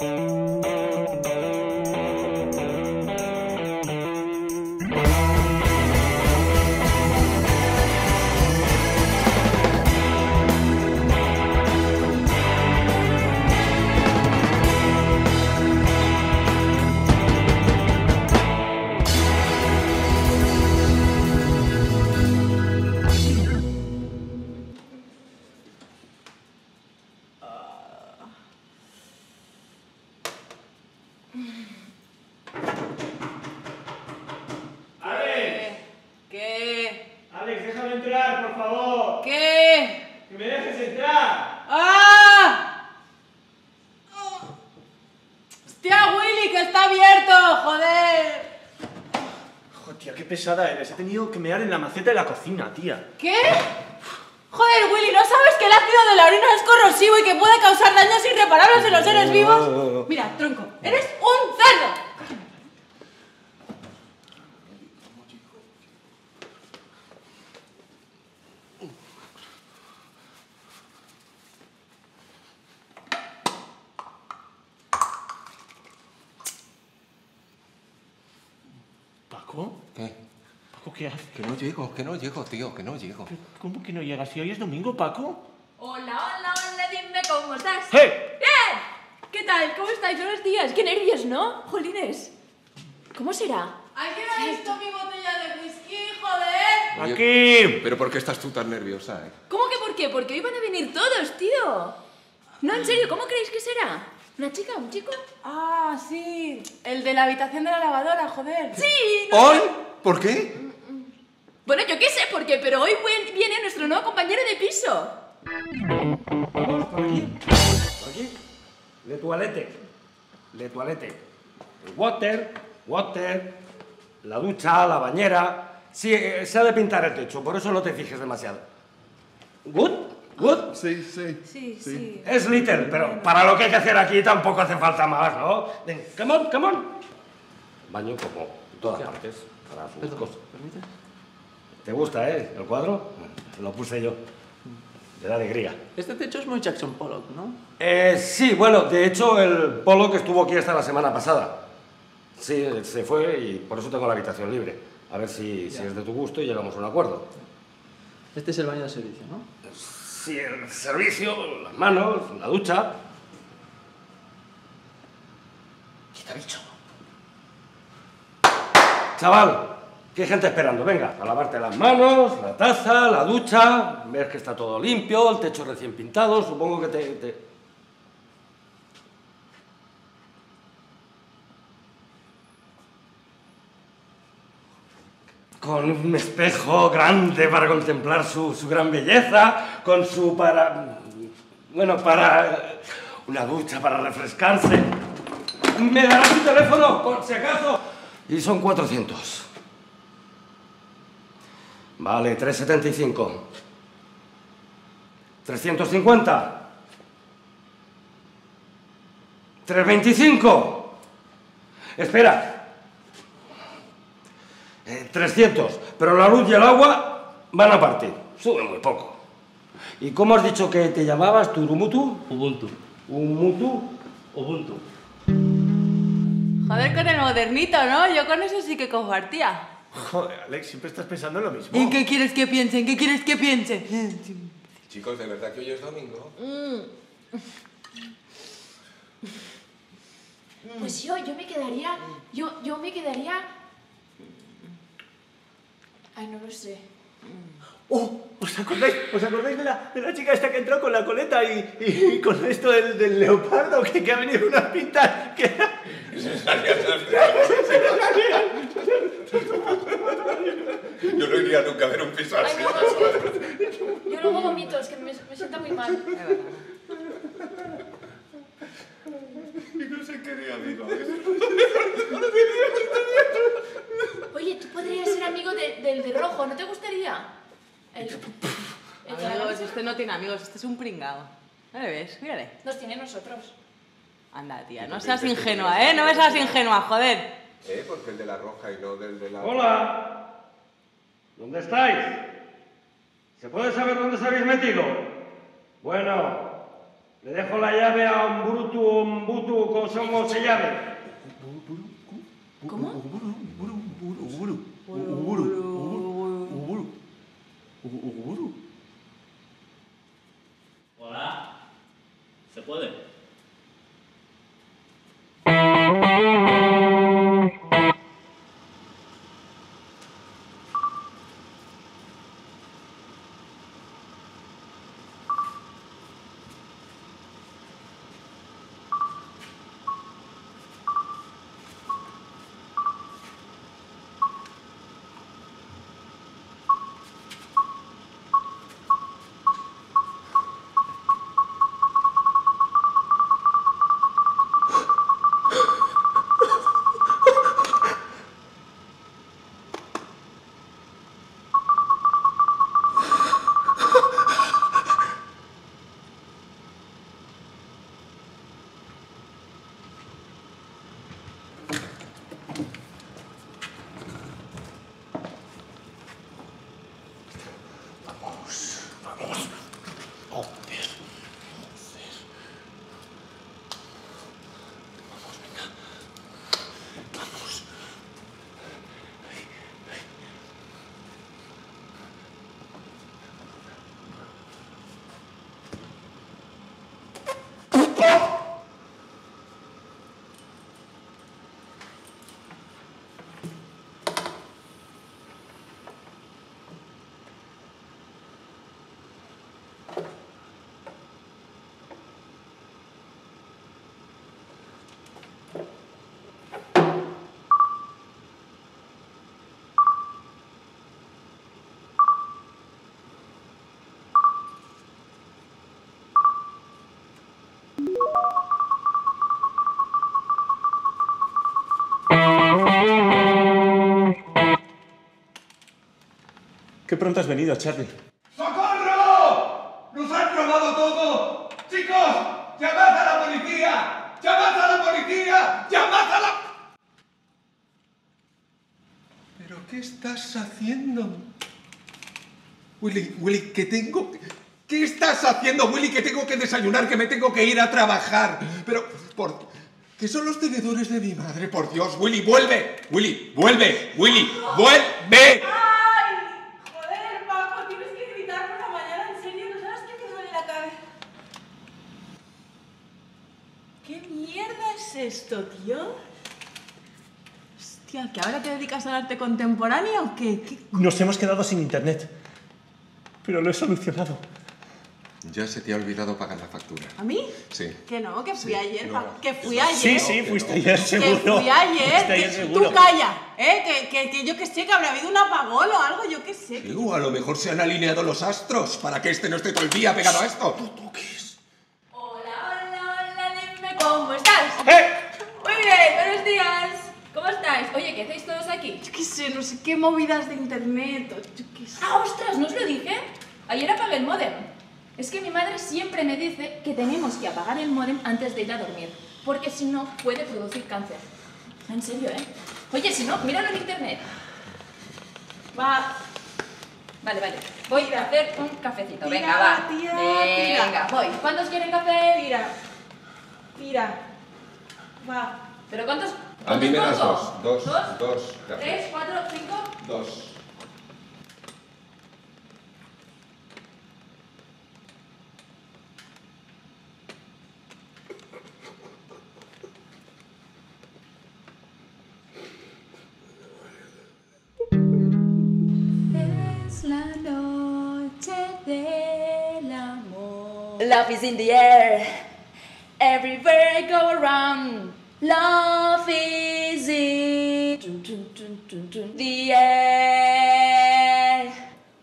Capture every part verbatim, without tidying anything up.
Pesada eres. He tenido que mear en la maceta de la cocina, tía. ¿Qué? Joder, Willy, ¿no sabes que el ácido de la orina es corrosivo y que puede causar daños irreparables en los seres vivos? Mira, tronco, eres un cerdo. ¿Paco? ¿Qué? ¿Paco qué haces? Que no llego, que no llego, tío, que no llego. ¿Cómo que no llegas? Si hoy es domingo, Paco. Hola, hola, hola, dime cómo estás. ¡Hey! ¡Bien! ¿Qué tal? ¿Cómo estáis? Buenos días. Qué nervios, ¿no? Jolines. ¿Cómo será? ¿Alguien ha visto mi botella de whisky, joder? ¡Aquí! ¿Pero por qué estás tú tan nerviosa, eh? ¿Cómo que por qué? Porque hoy van a venir todos, tío. No, en serio, ¿cómo creéis que será? ¿Una chica? ¿Un chico? Ah, sí. El de la habitación de la lavadora, joder. Sí. No ¿Hoy? sé. ¿Por qué? Bueno, yo qué sé por qué, pero hoy viene nuestro nuevo compañero de piso. Vamos, por aquí. Por aquí. Le toilette. Le toilette. El water, water, la ducha, la bañera. Sí, eh, se ha de pintar el techo, por eso no te fijes demasiado. ¿Good? ¿Good? Sí, sí. Sí, sí. Es little, pero para lo que hay que hacer aquí tampoco hace falta más, ¿no? Ven, come on, come on. Baño como en todas partes, para sus cosas. ¿Te gusta, eh, el cuadro? Lo puse yo. De la alegría. Este techo es muy Jackson Pollock, ¿no? Eh, sí, bueno, de hecho el Polo que estuvo aquí hasta la semana pasada. Sí, se fue y por eso tengo la habitación libre. A ver si, si es de tu gusto y llegamos a un acuerdo. Este es el baño de servicio, ¿no? Sí, el servicio, las manos, la ducha. Quita bicho. Chaval, ¿qué hay gente esperando? Venga, a lavarte las manos, la taza, la ducha. Ves que está todo limpio, el techo recién pintado. Supongo que te... te... Con un espejo grande para contemplar su, su gran belleza, con su para... bueno, para... una ducha para refrescarse. ¿Me darás tu teléfono, por si acaso? Y son cuatrocientos. Vale, trescientos setenta y cinco. trescientos cincuenta. trescientos veinticinco. Espera. Eh, trescientos, pero la luz y el agua van a partir. Sube muy poco. ¿Y cómo has dicho que te llamabas, Turumutu? Ubuntu. ¿Umutu? Ubuntu. Joder, con el modernito, ¿no? Yo con eso sí que compartía. Joder, Alex, siempre estás pensando en lo mismo. ¿En qué quieres que piense? ¿En qué quieres que piense? Chicos, ¿de verdad que hoy es domingo? Pues yo, yo me quedaría... Yo, yo me quedaría... Ay, no lo sé. Oh, ¿os acordáis, ¿os acordáis de, la, de la chica esta que entró con la coleta y, y, y con esto del, del leopardo que, que ha venido unas pintas que... Se salían las Yo no iría nunca a ver un piso Ay, así. no, no, es que... Yo luego vomito, es que me, me siento muy mal. Y no sé qué día digo. Oye, tú podrías ser amigo de- del de rojo, ¿no te gustaría? El, el de la Amigos, camisa. este no tiene amigos, este es un pringado. ¿No le ves? Mírale. Nos tiene nosotros. Anda, tía, no seas ingenua, ¿eh? No me seas ingenua, joder. ¿Eh? Porque el de la roja y no del de la... ¡Hola! ¿Dónde estáis? ¿Se puede saber dónde os habéis metido? Bueno, le dejo la llave a un bruto, un butu ¿Cómo, cómo se llame? ¿Cómo? Uguburu, uguburu, uguburu, uguburu, uguburu, uguburu. Hola. ¿Se puede? Qué pronto has venido, Charlie. ¡Socorro! ¡Nos han robado todo! ¡Chicos! ¡Llamad a la policía! ¡Llamad a la policía! ¡Llamad a la... ¿Pero qué estás haciendo? Willy, Willy, ¿qué tengo? ¿Qué estás haciendo, Willy? Que tengo que desayunar, que me tengo que ir a trabajar. Pero, por... ¿qué son los tenedores de mi madre? Por Dios, Willy, vuelve. Willy, vuelve. Willy, vuelve. ¿Qué mierda es esto, tío? Hostia, ¿que ahora te dedicas al arte contemporáneo o qué? ¿Qué? Nos hemos quedado sin internet. Pero lo he solucionado. Ya se te ha olvidado pagar la factura. ¿A mí? Sí. Que no, que fui Sí, ayer. no. pa- Que fui No. ayer. Sí, sí, fuiste ayer seguro. Que fui ayer. Fuiste ayer que- seguro. Tú calla, ¿eh? Que, que, que yo que sé, que habrá habido un apagón o algo, yo que sé. Sí, o a lo mejor se han alineado los astros para que este no esté todo el día pegado a esto. Hola, hola, hola, dime cómo estás. ¡Eh! Muy bien, buenos días. ¿Cómo estáis? Oye, ¿qué hacéis todos aquí? Yo qué sé, no sé qué movidas de internet. o Yo qué sé. Ah, ostras, ¿no os lo dije? Ayer apagué el módem. Es que mi madre siempre me dice que tenemos que apagar el módem antes de ir a dormir, porque si no puede producir cáncer. En serio, ¿eh? Oye, si no, míralo en internet. Va. Vale, vale. Voy a hacer un cafecito. Tira, Venga, va. tira, Venga, tira. voy. ¿Cuántos quieren café? Tira. Tira. Va. ¿Pero cuántos? A mí me das pongo? dos. Dos. ¿Dos? Dos. ¿Tres? ¿Cuatro? ¿Cinco? Dos. Es la noche del amor. Love is in the air. Everywhere I go around. Love is in dun, dun, dun, dun, dun, the air.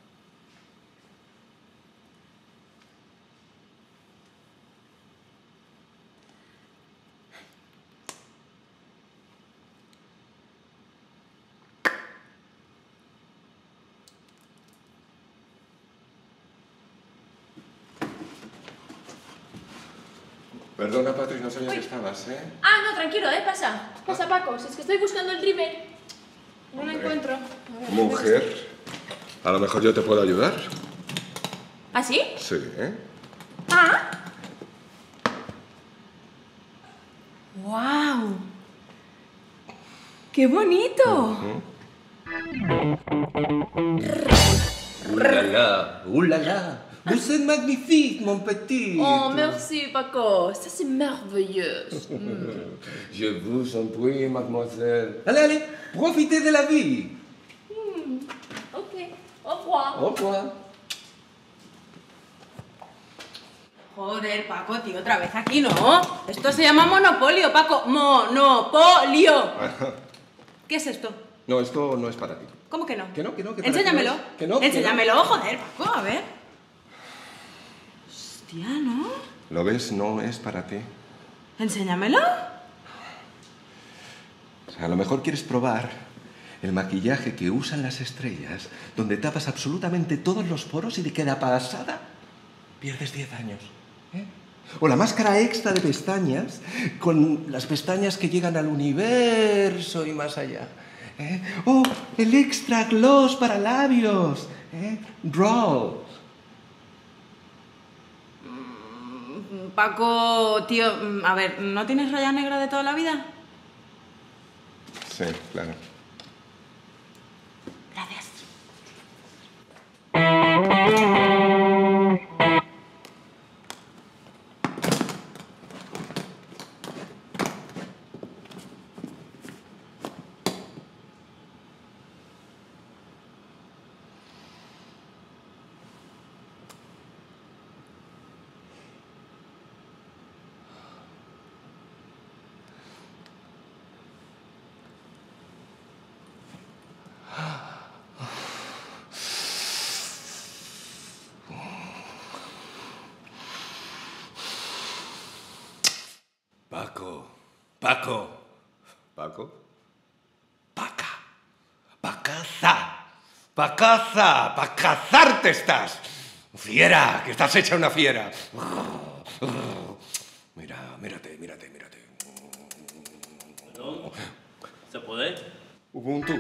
Perdona, Patri, no sabía que estabas, ¿eh? Ah, no, tranquilo, ¿eh? Pasa. Pasa, Paco. Si es que estoy buscando el Dreamer. No lo Hombre. encuentro. A ver, Mujer, a lo mejor yo te puedo ayudar. ¿Ah, sí? Sí, ¿eh? Ah. ¡Guau! ¡Qué bonito! Ouh là là, ouh là là. Vous êtes magnifique, mon petit. Oh, merci, Paco. Ça, c'est merveilleux. Je vous en prie, mademoiselle. Allez, allez, profitez de la vie. Mm. Ok, au revoir. Au revoir. Joder, Paco, tío, otra vez aquí no. Esto se llama monopolio, Paco. Monopolio. ¿Qué es esto? No, esto no es para ti. ¿Cómo que no? Que no, que no, que para Enséñamelo. ti no es. Que no, que Enséñamelo, no. joder, Paco, a ver. Hostia, ¿no? ¿Lo ves? No es para ti. Enséñamelo. O sea, a lo mejor quieres probar el maquillaje que usan las estrellas, donde tapas absolutamente todos los poros y de queda pasada pierdes diez años. ¿eh? O la máscara extra de pestañas, con las pestañas que llegan al universo y más allá. ¿eh? O el extra gloss para labios. ¿eh? Brows. Paco, tío, a ver, ¿no tienes raya negra de toda la vida? Sí, claro. Gracias. Paco, Paco, Paco, Paca, Pacaza, Pacaza, pa' cazarte estás. Fiera, que estás hecha una fiera. Mira, mírate, mírate, mírate. ¿Perdón? ¿Se puede? Ubuntu.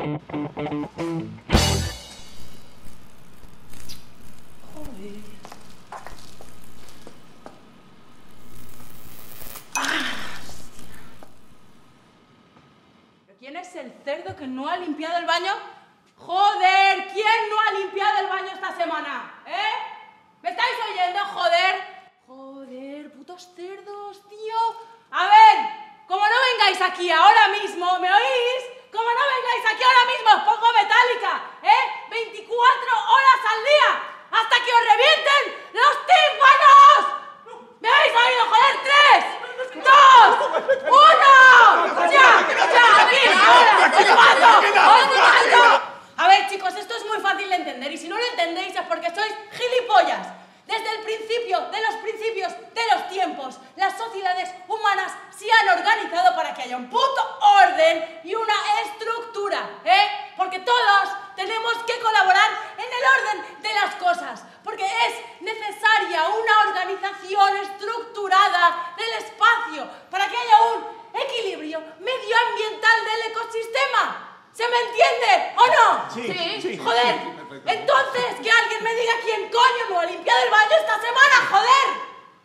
¿Quién es el cerdo que no ha limpiado el baño? ¡Joder! ¿Quién no ha limpiado el baño esta semana? ¿Eh? ¿Me estáis oyendo? ¡Joder! ¡Joder! ¡Putos cerdos, tío! A ver, como no vengáis aquí ahora mismo, ¿me oís? Como no vengáis aquí ahora mismo, os pongo metálica, ¿eh? veinticuatro horas al día, hasta que os revienten los tímpanos. ¿Me habéis oído? ¡Joder! ¡Tres! ¡Dos! ¡Uno! ¡Ya! ¡Ya! ¡Aquí! ¡Ahora! ¡Os mato! ¡Os mato! A ver, chicos, esto es muy fácil de entender y si no lo entendéis es porque sois gilipollas. Desde el principio de los principios de los tiempos, las sociedades humanas se han organizado para que haya un puto orden y una estructura, ¿eh? Porque todos tenemos que colaborar en el orden de las cosas, porque es necesaria una organización estructurada del espacio para que haya un equilibrio medioambiental del ecosistema. ¿Se me entiende o no? Sí, sí, sí. Joder, entonces que alguien me diga quién coño no ha limpiado el baño esta semana, joder.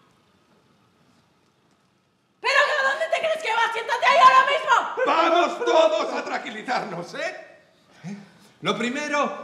¿Pero a dónde te crees que vas? Siéntate ahí ahora mismo. Vamos todos a tranquilizarnos, ¿eh? ¿eh? Lo primero,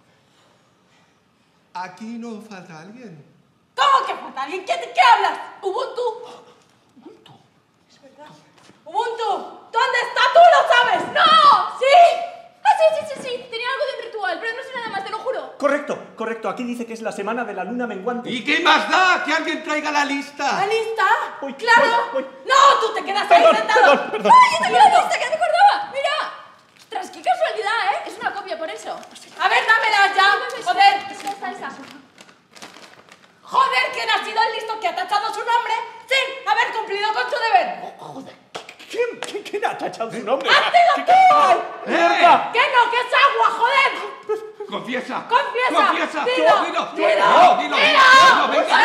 aquí no falta alguien. ¿Cómo que falta alguien? ¿Qué, ¿Qué hablas? Ubuntu. Ubuntu. Es verdad. Ubuntu, ¿dónde está? ¿Tú lo sabes? ¡No! ¿Sí? Ah, sí, sí, sí, sí. Tenía algo de un ritual, pero no sé nada más, te lo juro. Correcto, correcto. Aquí dice que es la semana de la luna menguante. ¿Y qué más da? Que alguien traiga la ¿La lista. lista? Uy, ¡Claro! uy, uy. ¡No! ¡Tú te quedas ahí Perdón, sentado! perdón, perdón. ¡Ay, yo tengo la lista, que no me acordaba! ¡Mira! Ostras, qué casualidad, ¿eh? Es una copia, por eso. A ver, dámelas ya. Joder. Esa, esa, esa. Joder, ¿quién ha sido el listo que ha tachado su nombre sin haber cumplido con su deber? Joder, ¿quién, quién, quién ha tachado su nombre? ¡Has sido ¿Qué- tú! ¡Ay, mierda! ¡Que no, que es agua, joder! Confiesa. ¡Confiesa! Confiesa. ¡Dilo! Dilo. ¡Dilo! No, dilo. ¡Dilo! No, venga.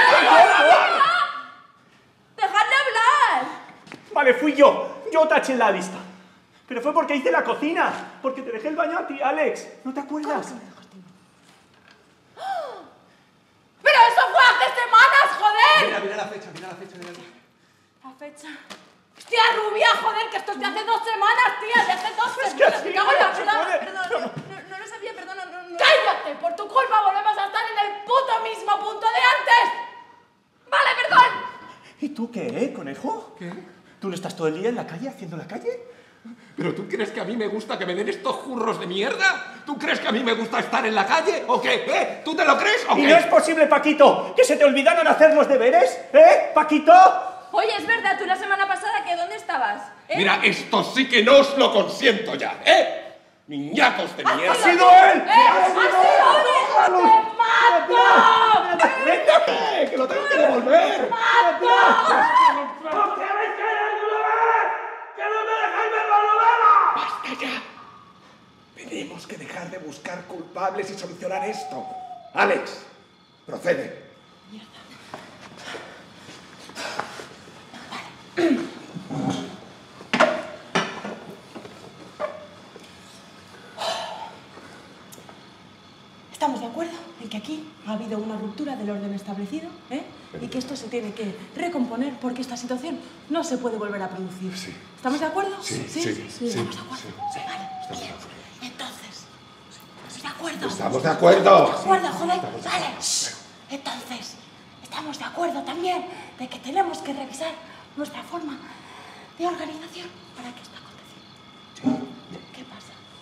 ¡Dejadle hablar! Vale, fui yo. Yo taché la lista. Pero fue porque hice la cocina. Porque te dejé el baño a ti, Alex. ¿No te acuerdas? ¡Pero eso fue hace semanas, joder! Mira, mira la fecha, mira la fecha. Mira la... La fecha. ¡Hostia, rubia, joder, que esto es de hace dos semanas, tía, de hace dos semanas. así Me cago en la no se puta. puede. Perdón, no, no, no lo sabía, perdona, no, no. ¡Cállate! Por tu culpa volvemos a estar en el puto mismo punto de antes. Vale, perdón. ¿Y tú qué, eh, conejo? ¿Qué? ¿Tú no estás todo el día en la calle, haciendo la calle? ¿Pero tú crees que a mí me gusta que me den estos jurros de mierda? ¿Tú crees que a mí me gusta estar en la calle? ¿O qué? ¿Eh? ¿Tú te lo crees o ¿Y qué? no es posible, Paquito, que se te olvidaron hacer los deberes? ¿Eh, Paquito? Oye, es verdad, tú la semana pasada, ¿que dónde estabas? ¿Eh? Mira, esto sí que no os lo consiento ya, ¿eh? Niñatos de ¡Ha mierda. sido él! ¡Eh! ¡Ha sido él! ¡Te mato! ¡Eh, que lo tengo que devolver! ¡Basta ya! Tenemos que dejar de buscar culpables y solucionar esto. Alex, procede. Estamos de acuerdo en que aquí ha habido una ruptura del orden establecido, ¿eh? Y que esto se tiene que recomponer porque esta situación no se puede volver a producir. Sí. ¿Estamos de acuerdo? Sí, sí, sí, ¿Estamos sí, de acuerdo? sí. Vale. Estamos de Bien. acuerdo. Entonces, ¿estamos de acuerdo? ¡Estamos de acuerdo! ¿De acuerdo, joder? Vale. Entonces, estamos de acuerdo también de que tenemos que revisar nuestra forma de organización para que esto acontezca. ¿Qué pasa?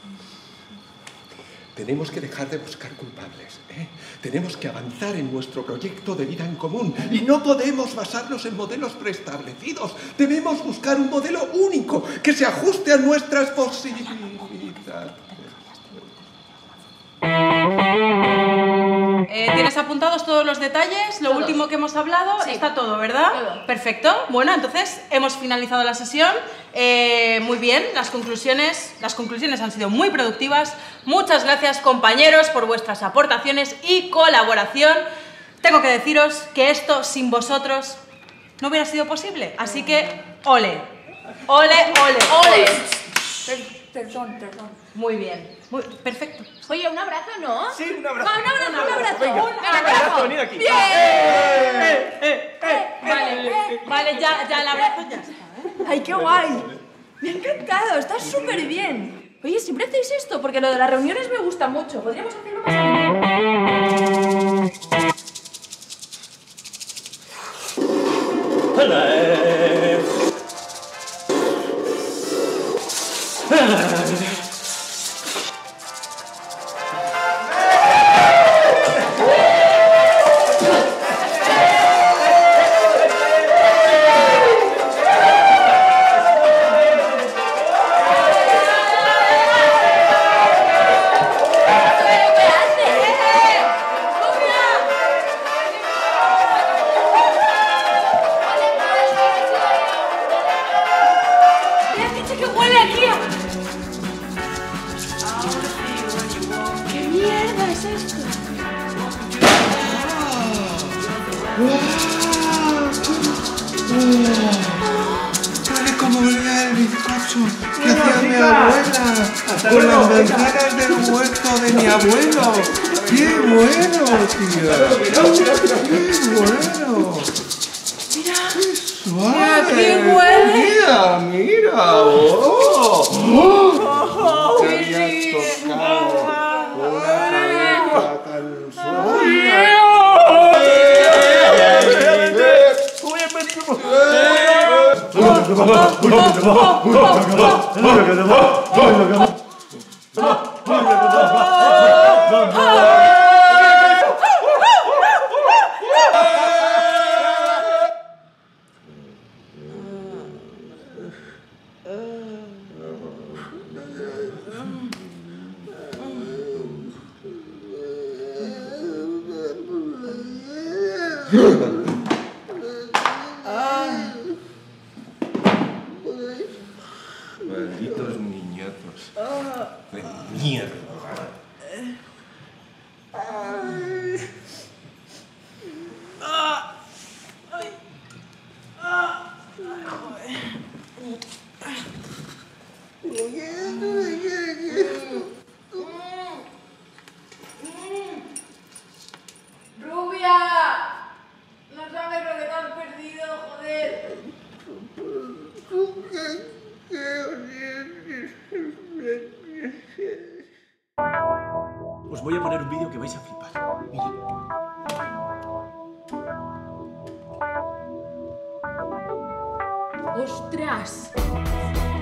Tenemos que dejar de buscar culpables, ¿eh? Tenemos que avanzar en nuestro proyecto de vida en común y no podemos basarnos en modelos preestablecidos. Debemos buscar un modelo único que se ajuste a nuestras posibilidades. Eh, ¿Tienes apuntados todos los detalles? Lo Todos. último que hemos hablado, Sí. está todo, ¿verdad? Todo. Perfecto. Bueno, entonces hemos finalizado la sesión. Eh, muy bien, las conclusiones, las conclusiones han sido muy productivas. Muchas gracias, compañeros, por vuestras aportaciones y colaboración. Tengo que deciros que esto sin vosotros no hubiera sido posible. Así que, ole, ole, ole, ¡Ole! Per- perdón, perdón. Muy bien, muy, perfecto. Oye, un abrazo, ¿no? Sí, un abrazo. Va, un abrazo, un abrazo. Venga, un un abrazo, venid aquí. ¡Bien! ¡Eh, eh, eh! Vale, vale, ya, ya el abrazo ya está. ¡Ay, qué guay! Me ha encantado, está súper bien. Oye, ¿siempre hacéis esto? Porque lo de las reuniones me gusta mucho. Podríamos hacerlo más a menudo. ¿Me has dicho que huele aquí a... ¿Qué mierda es esto? Huele como olía el bizcocho que Bueno, hacía mi chica. abuela Hasta con luego, las venga. manzanas del huerto de mi abuelo. ¡Qué bueno, tía! ¡Qué bueno! ¡Qué suave! qué huele. ¡Mira, mira! ¡Oh! ¡Oh! ¡Qué rico! Una tan suave. Malditos niñatos. De mierda. ¡Rubia! No sabes lo que te has perdido, joder. ¿Tú qué Os voy a poner un vídeo que vais a flipar. Mirad. ¡Ostras!